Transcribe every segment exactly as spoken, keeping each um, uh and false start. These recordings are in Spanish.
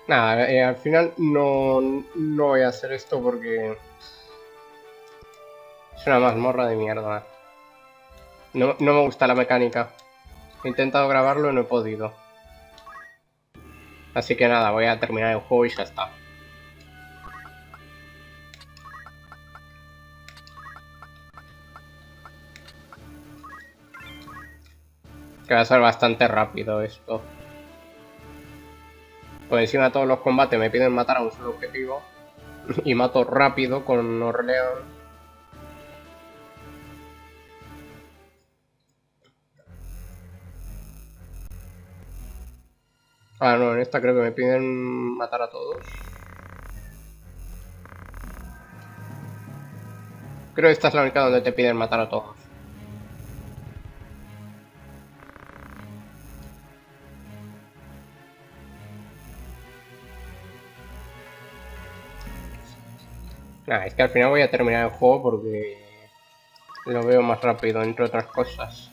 Nada, eh, al final no, no voy a hacer esto porque es una mazmorra de mierda. No, no me gusta la mecánica. He intentado grabarlo y no he podido. Así que nada, voy a terminar el juego y ya está. Que va a ser bastante rápido esto. Por encima de todos los combates me piden matar a un solo objetivo. Y mato rápido con Orleans. Ah, no, en esta creo que me piden matar a todos. Creo que esta es la única donde te piden matar a todos. Nah, es que al final voy a terminar el juego porque lo veo más rápido, entre otras cosas.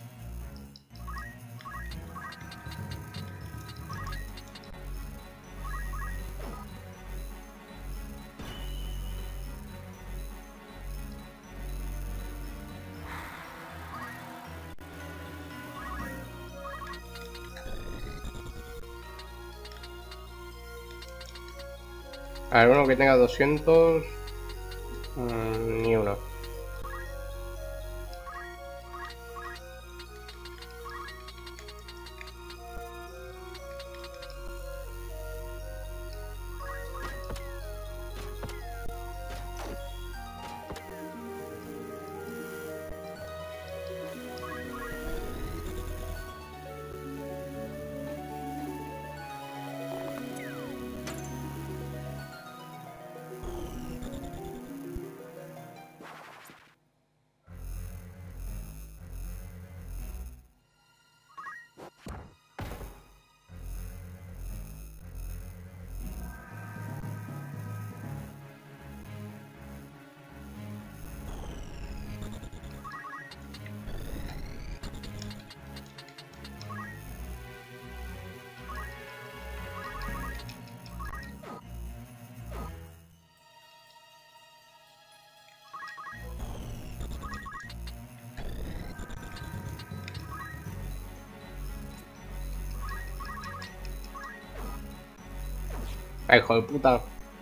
A ver, uno que tenga doscientos... Mmm, ni uno. Ay, hijo de puta.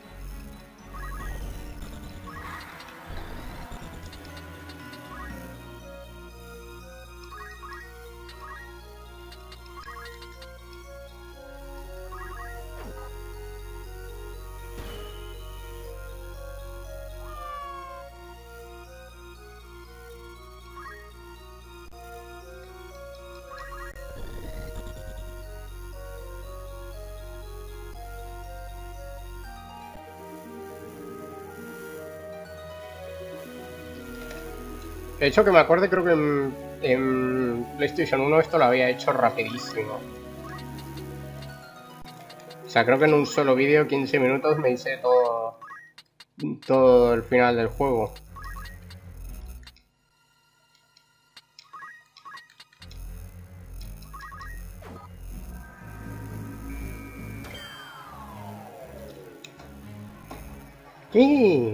De hecho, que me acuerde, creo que en, en PlayStation uno esto lo había hecho rapidísimo. O sea, creo que en un solo vídeo, quince minutos, me hice todo, todo el final del juego. ¿Qué?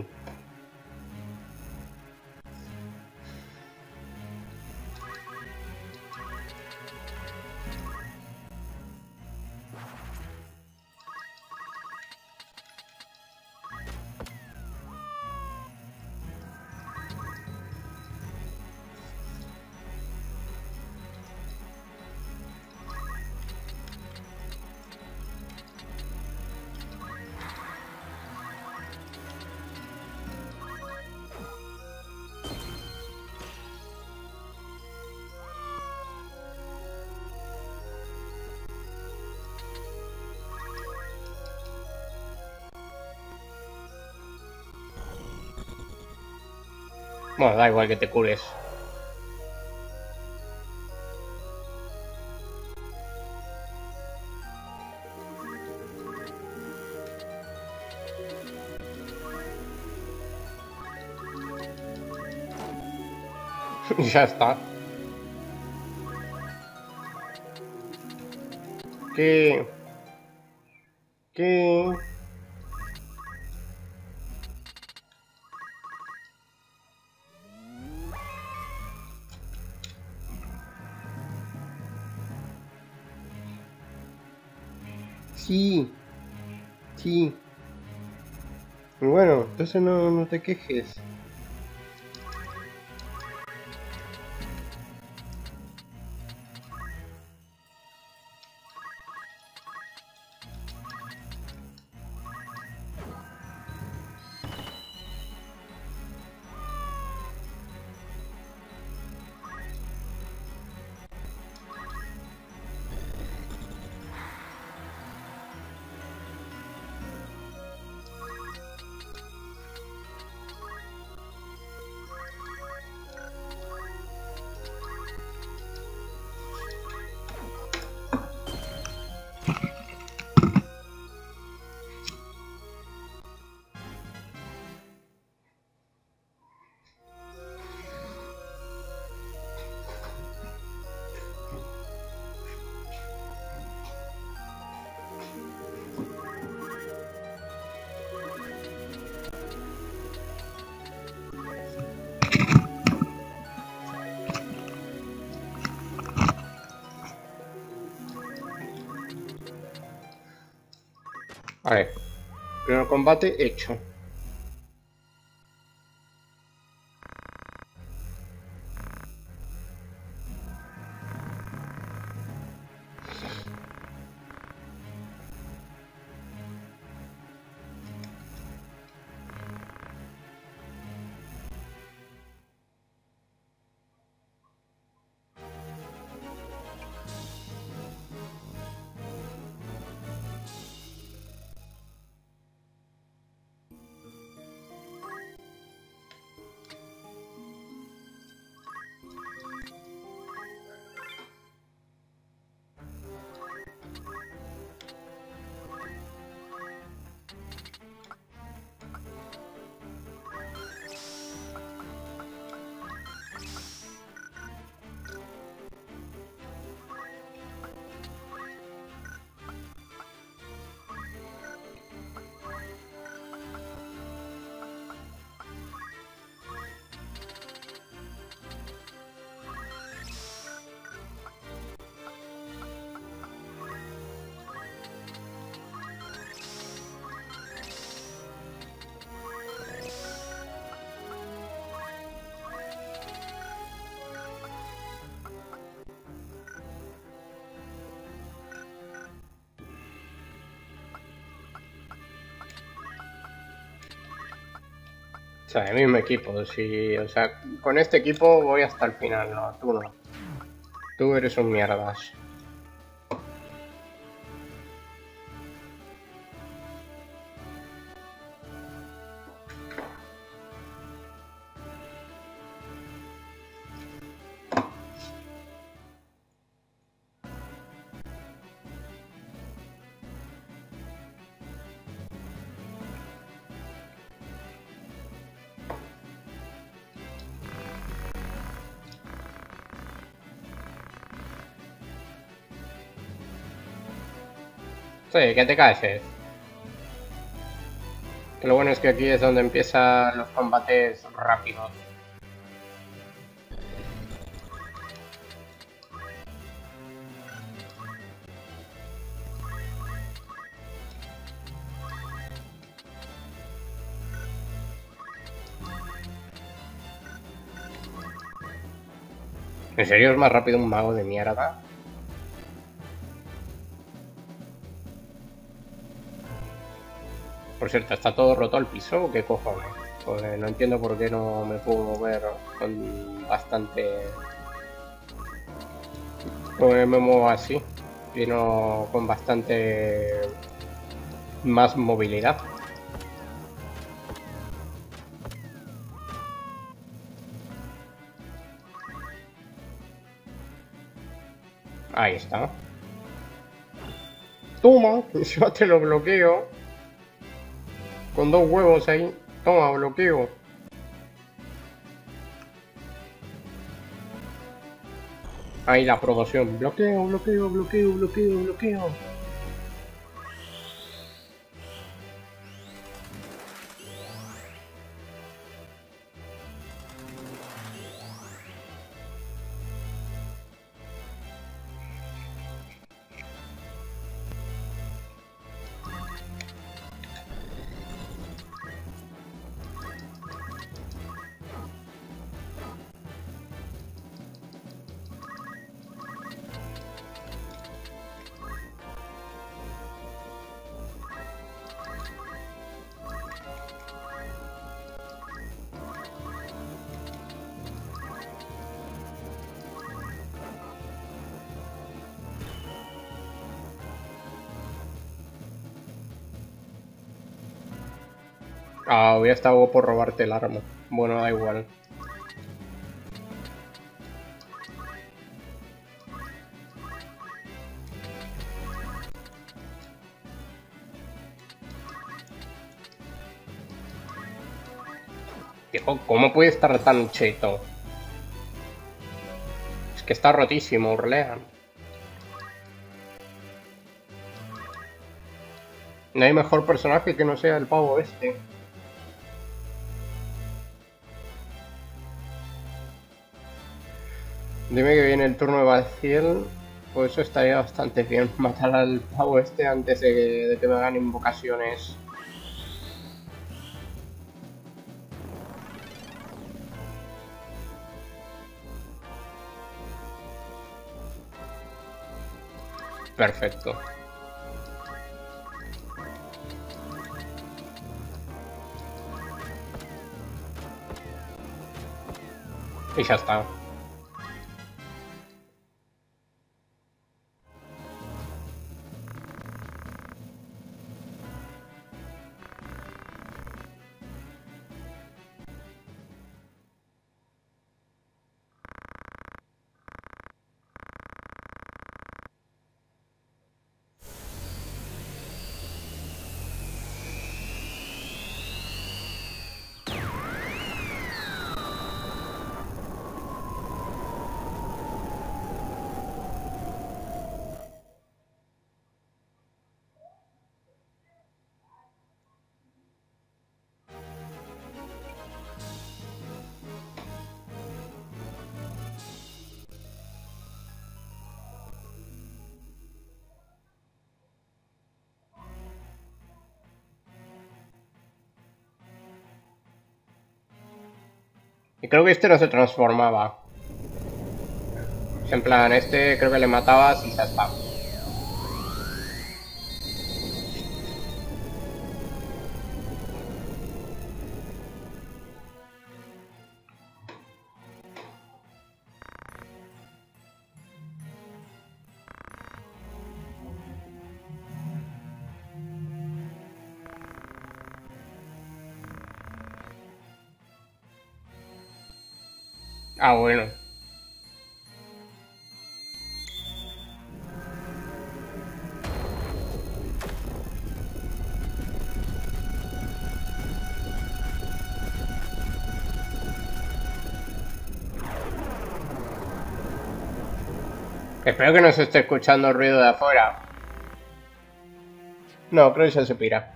Bueno, da igual que te cures. Ya está. ¿Qué, ¿Qué? Sí. Sí. Bueno, entonces no, no te quejes. Vale. Primer combate hecho. O sea, el mismo equipo, sí, o sea, con este equipo voy hasta el final, no, tú no. Tú eres un mierdas. Sí, que te calles. Que lo bueno es que aquí es donde empiezan los combates rápidos. ¿En serio es más rápido un mago de mierda? Por cierto, ¿está todo roto el piso o qué cojones? Pues no entiendo por qué no me puedo mover con bastante... Pues me muevo así y no con bastante más movilidad. Ahí está. Toma, yo te lo bloqueo. Con dos huevos ahí. Toma, bloqueo. Ahí la promoción. Bloqueo, bloqueo, bloqueo, bloqueo, bloqueo. Ah, hubiera estado por robarte el arma. Bueno, da igual. Hijo, ¿cómo puede estar tan cheto? Es que está rotísimo, Urlean. No hay mejor personaje que no sea el pavo este. Dime que viene el turno de Baciel. Pues eso estaría bastante bien. Matar al pavo este antes de que, de que me hagan invocaciones. Perfecto. Y ya está. Y creo que este no se transformaba. En plan, este creo que le matabas y ya está. Ah, bueno. Espero que no se esté escuchando el ruido de afuera. No, creo que ya se pira.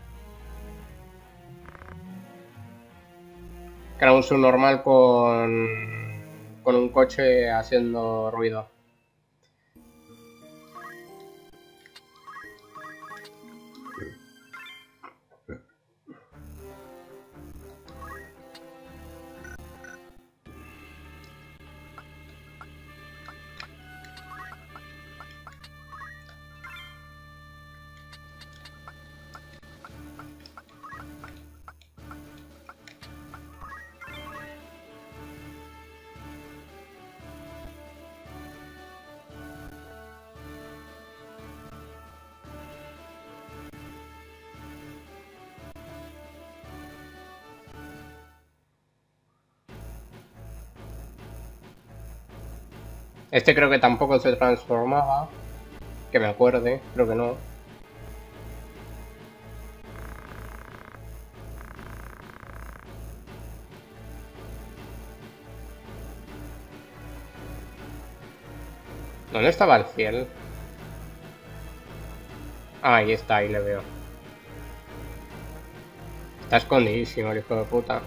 Que era un subnormal con... con un coche haciendo ruido. Este creo que tampoco se transformaba. Que me acuerde, creo que no. ¿Dónde estaba el cielo? Ah, ahí está, ahí le veo. Está escondidísimo el hijo de puta.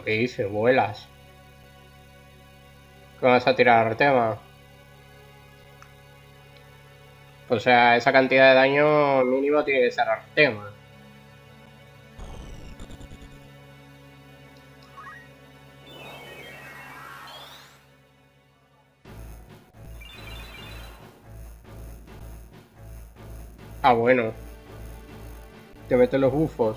¿Pero qué dices? ¿Vuelas? ¿Cómo vas a tirar Artema? O sea, esa cantidad de daño mínimo tiene que ser Artema. Ah, bueno. Te meten los bufos.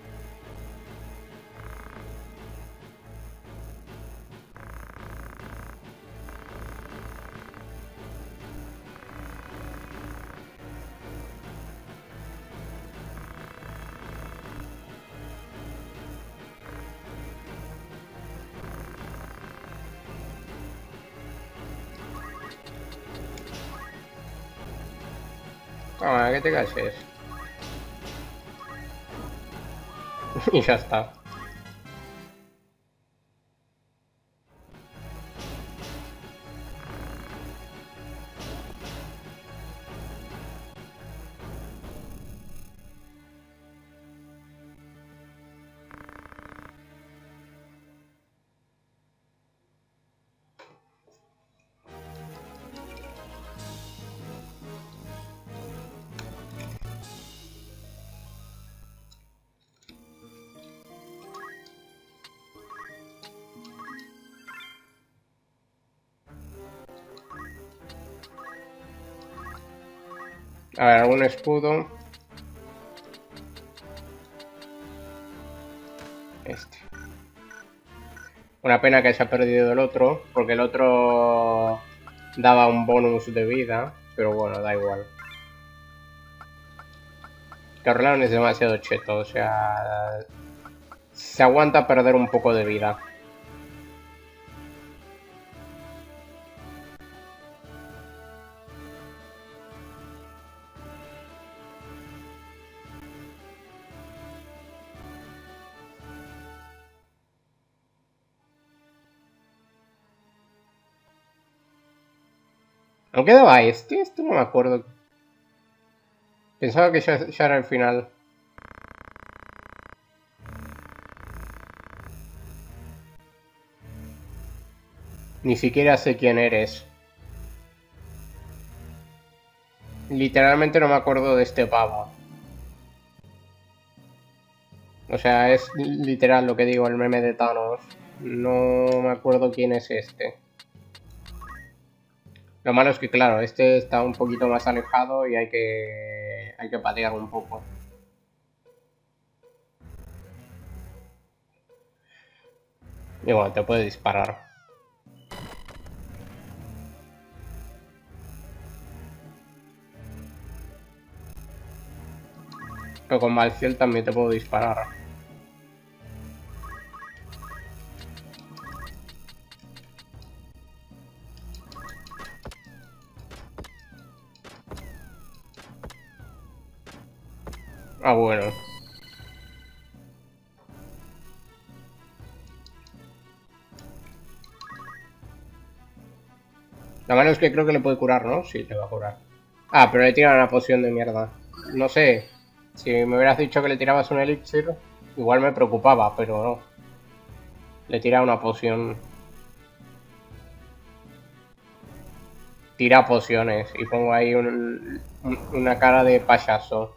Ah, que te calles. Y ya está. A ver, algún escudo. Este. Una pena que se ha perdido el otro, porque el otro daba un bonus de vida, pero bueno, da igual. Carleon es demasiado cheto, o sea... Se aguanta perder un poco de vida. ¿No quedaba este? Esto no me acuerdo. Pensaba que ya, ya era el final. Ni siquiera sé quién eres. Literalmente no me acuerdo de este pavo. O sea, es literal lo que digo, el meme de Thanos. No me acuerdo quién es este. Lo malo es que, claro, este está un poquito más alejado y hay que... hay que patear un poco. Y bueno, te puede disparar. Pero con Malciel también te puedo disparar. Ah, bueno. La mano es que creo que le puede curar, ¿no? Sí, le va a curar. Ah, pero le tira una poción de mierda. No sé. Si me hubieras dicho que le tirabas un elixir, igual me preocupaba, pero no. Le tira una poción. Tira pociones. Y pongo ahí un, un, una cara de payaso.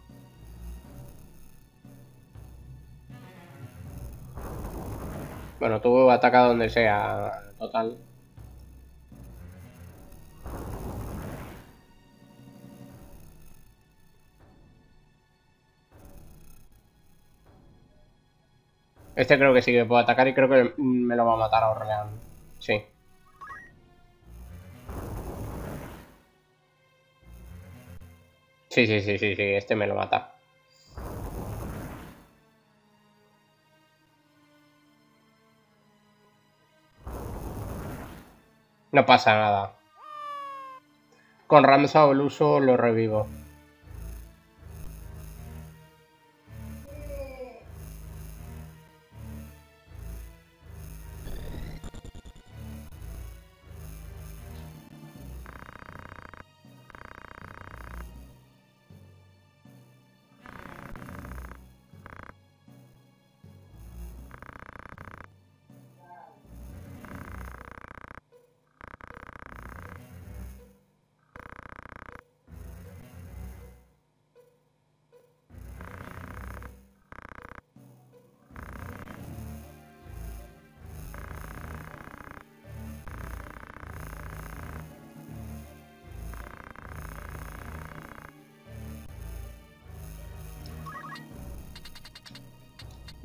Bueno, tú ataca donde sea, total. Este creo que sí que puedo atacar y creo que me lo va a matar a Orlean. Sí. Sí, sí, sí, sí, sí, este me lo mata. No pasa nada. Con Ramsa o el uso lo revivo.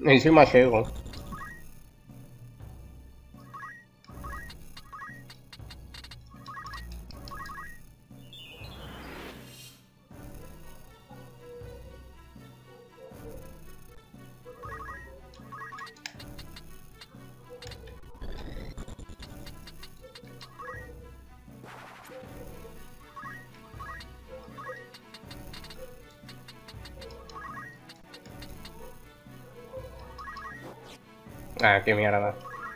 Encima llego. Ah, qué mierda.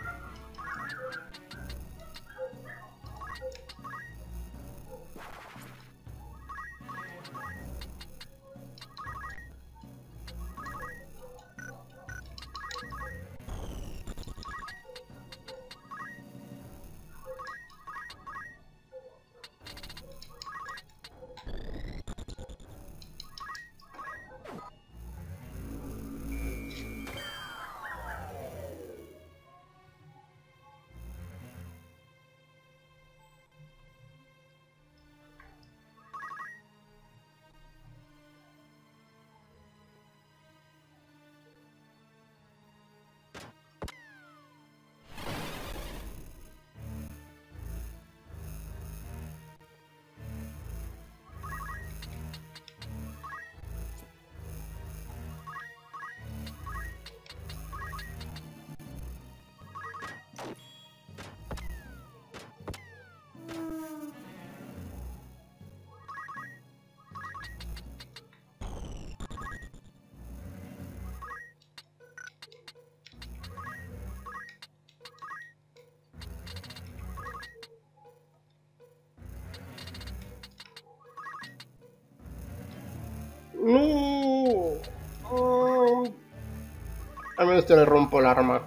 No. Oh. Al menos te le rompo el arma.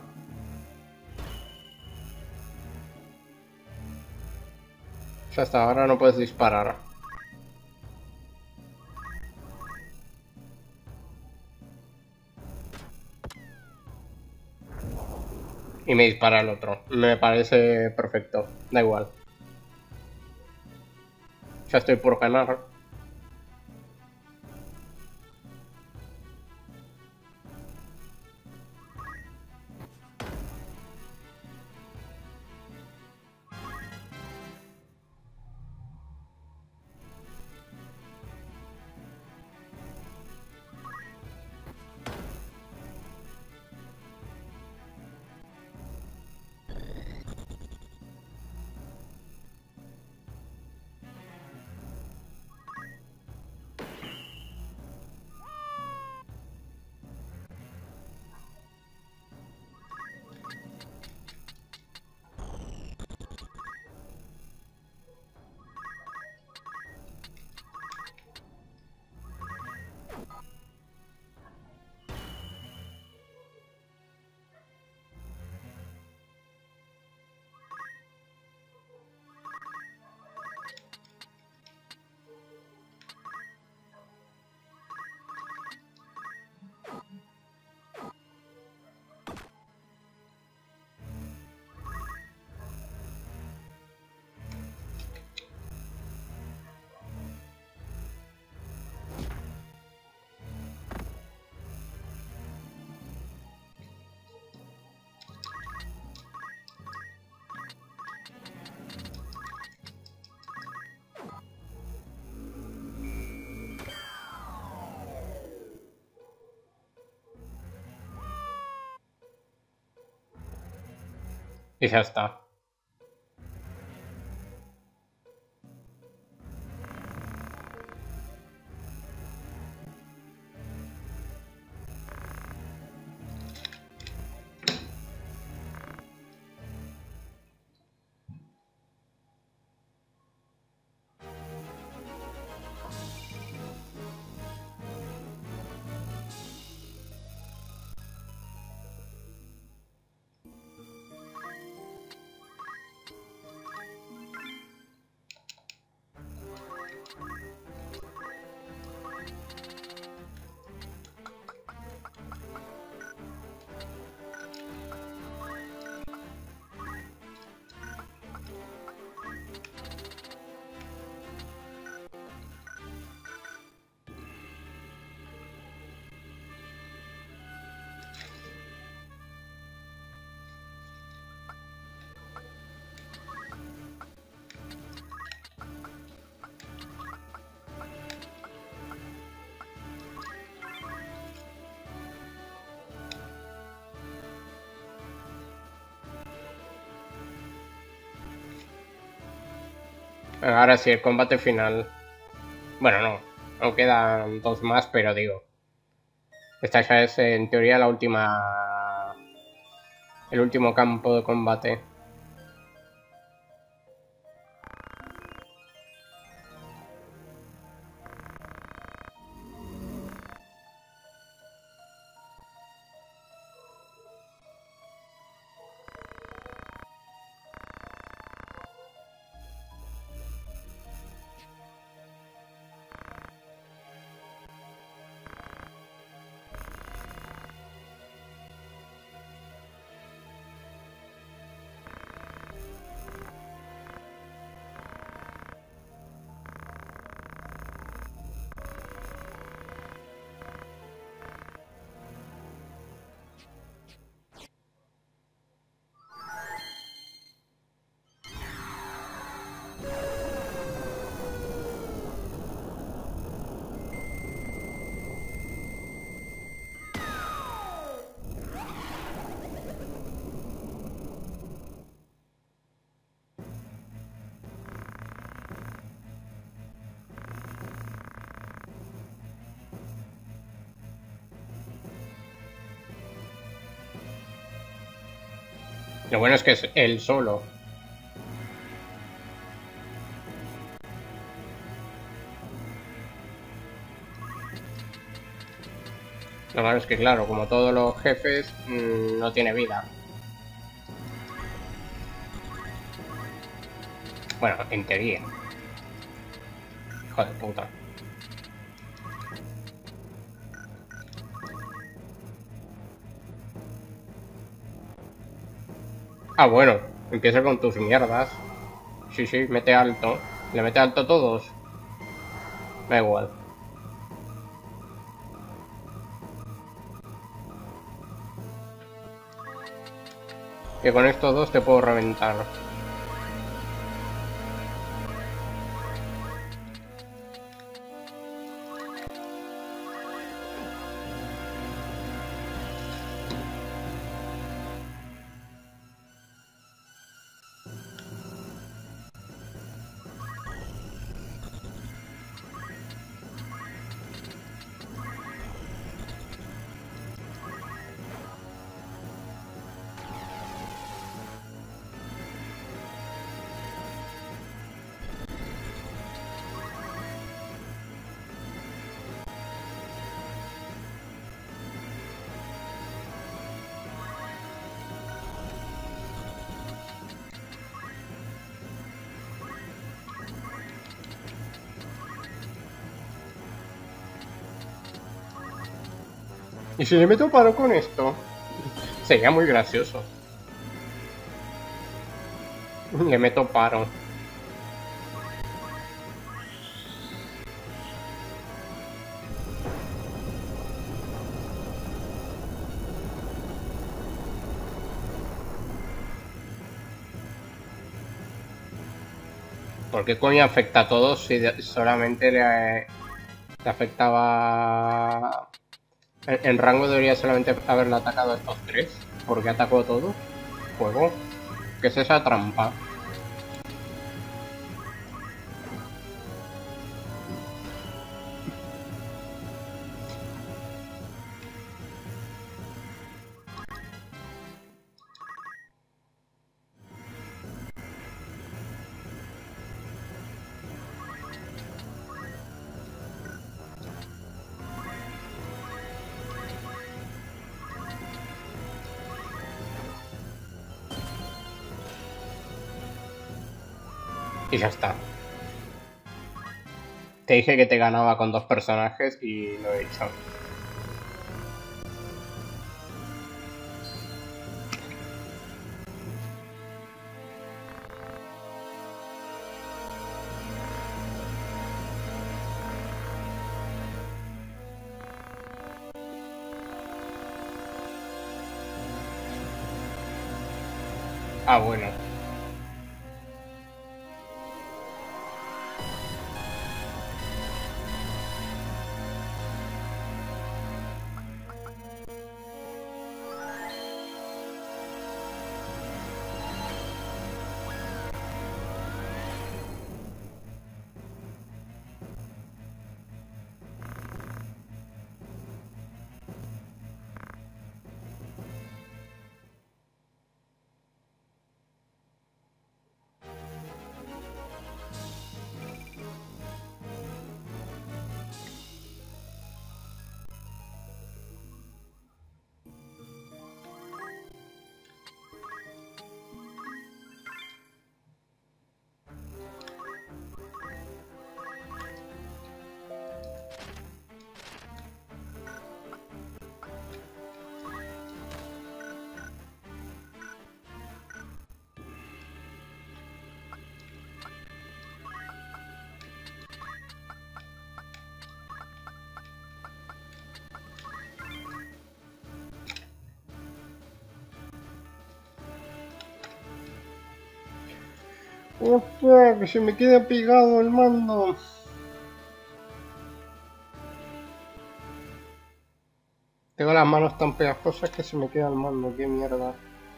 Ya está, ahora no puedes disparar. Y me dispara el otro. Me parece perfecto. Da igual. Ya estoy por ganar. Y ya está. Ahora sí, el combate final. Bueno, no. Aún quedan dos más, pero digo. Esta ya es en teoría la última. El último campo de combate. Lo bueno es que es él solo. Lo malo es que, claro, como todos los jefes, mmm, no tiene vida. Bueno, en teoría. Hijo de puta. Ah, bueno, empieza con tus mierdas. Sí, sí, mete alto. ¿Le mete alto a todos? Da igual. Que con estos dos te puedo reventar. ¿Y si le meto paro con esto? Sería muy gracioso. Le meto paro. ¿Por qué coño afecta a todos si solamente le, le afectaba... En, en rango debería solamente haberle atacado a estos tres. ¿Por qué atacó a todos? Juego. ¿Qué es esa trampa? Y ya está. Te dije que te ganaba con dos personajes y lo he hecho. Ah, bueno. ¡Opa! Que se me queda pegado el mando. Tengo las manos tan pegajosas que se me queda el mando. ¡Qué mierda!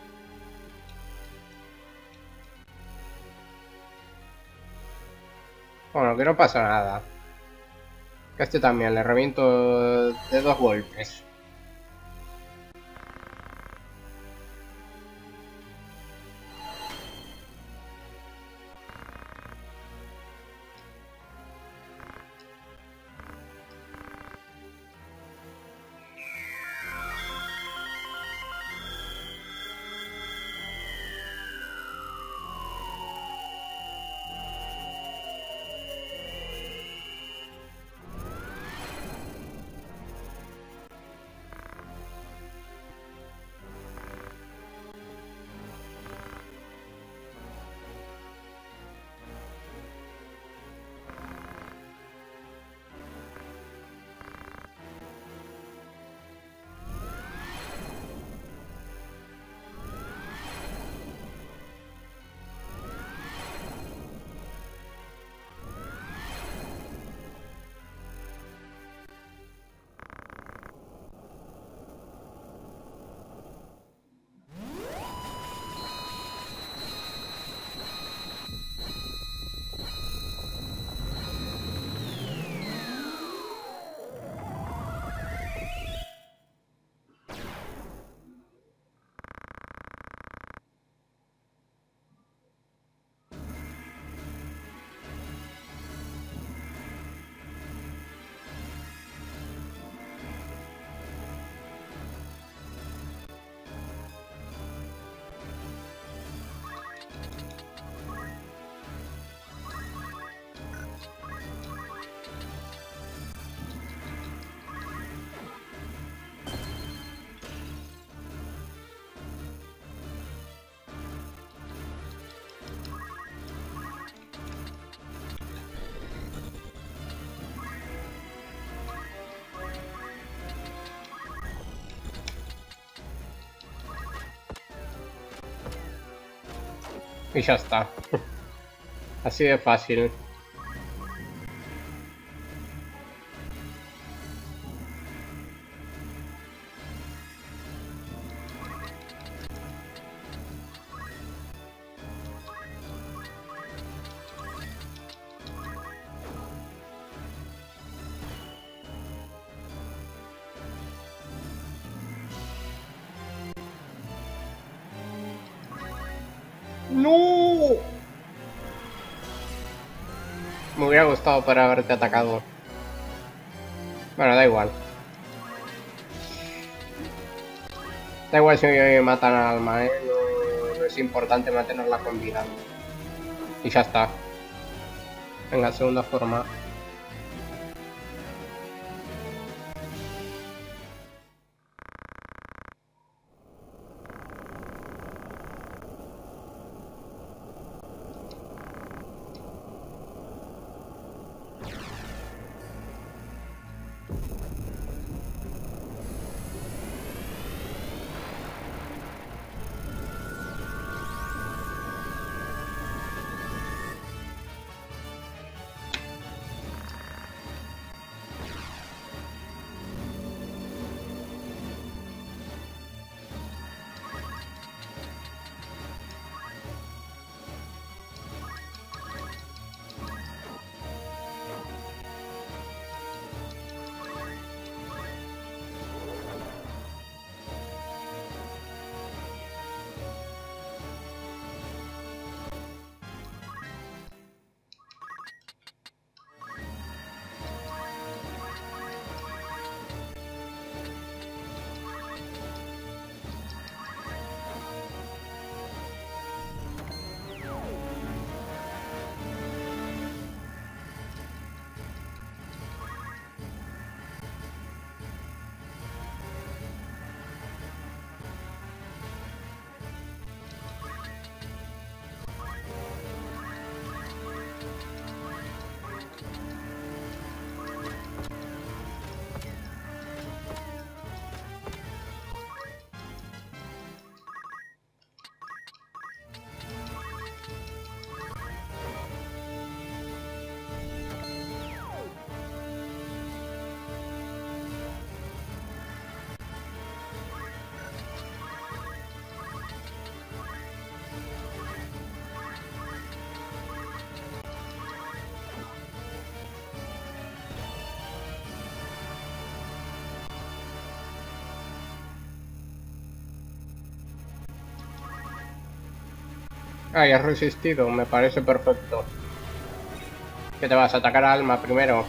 Bueno, que no pasa nada. Que a este también le reviento de dos golpes. Y ya está. Así de fácil. ¡No! Me hubiera gustado para haberte atacado. Bueno, da igual. Da igual si me matan al alma, ¿eh? No, no es importante mantenerla con vida. Y ya está. Venga, segunda forma. Ay, has resistido, me parece perfecto. ¿Qué te vas a atacar a Alma primero?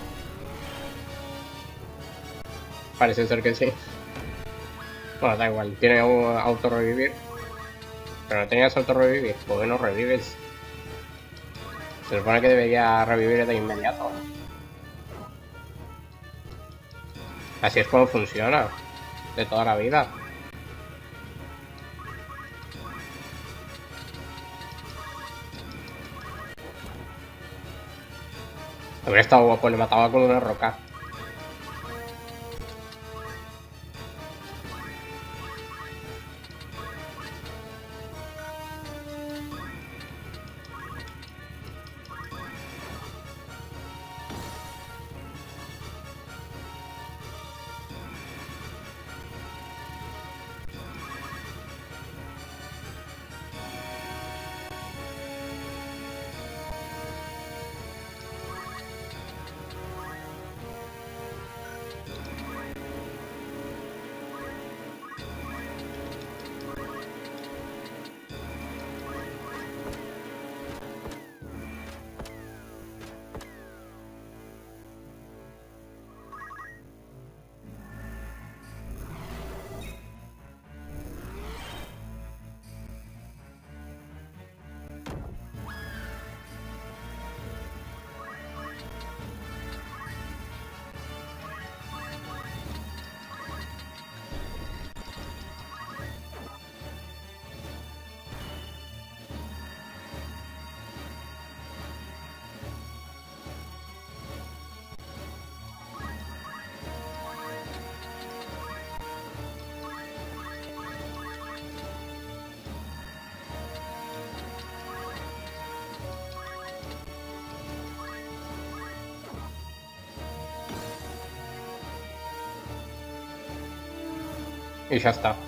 Parece ser que sí. Bueno, da igual, tiene un auto revivir. Pero no tenías auto revivir, pues no revives. Se supone que debería revivir de inmediato. Así es como funciona. De toda la vida. Habría estado guapo, le mataba con una roca. Y ya está.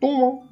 Toma.